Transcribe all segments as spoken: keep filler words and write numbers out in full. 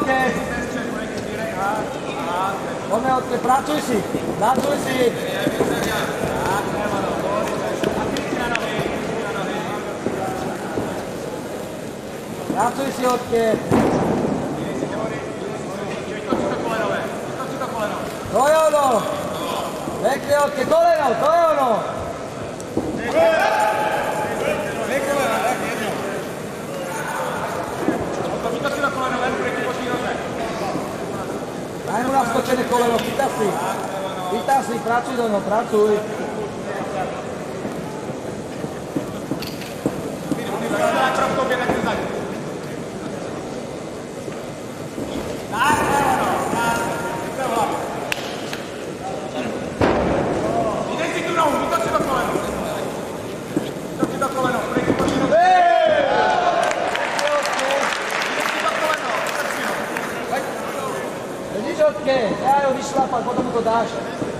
Otke. Poďme, Otke, pracuj si. Pracuj si. Pracuj si, Otke. To je ono. Pekne, Otke, koleno, to je ono. Daj mu naskočené koleno, chytá si. Chytá si, pracuj do ňo, pracuj. Otke, daj ho vyšlapať, potom mu to dáš.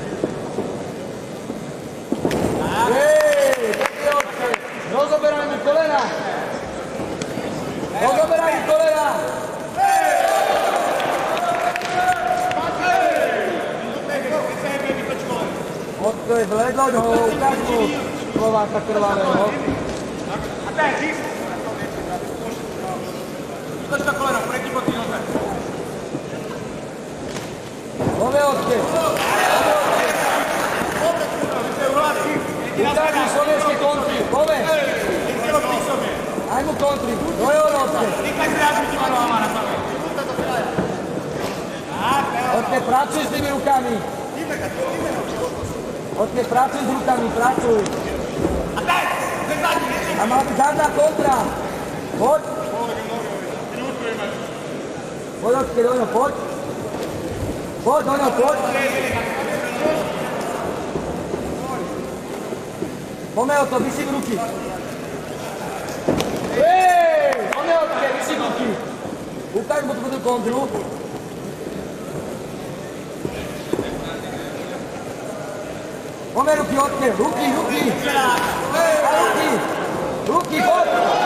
Hej, pekne, Otke, rozoberaj mu kolena. Rozoberaj mu kolena. Otke, vledloď ho, ukáž mu Slováka krvavého. A ten, číst. Vytoč to koleno, preti po tým noze. Pome, Otke. Ukáž mu slovenské kontry, pome. Daj mu kontry, to je ono, Otke. Otke, pracuj s tými rukami. Otke, pracuj s rukami, pracuj. A má byť zadná kontra. Poď. Poď, Otke, do ňo, poď. Poď, do ňo, poď. Pome, Otto, vysím ruky. Hej, pome, Otke, vysím ruky. Ukáž mu tú kontru. Pome, ruky, Otke, ruky, ruky. Hej, ruky. Ruky, poď.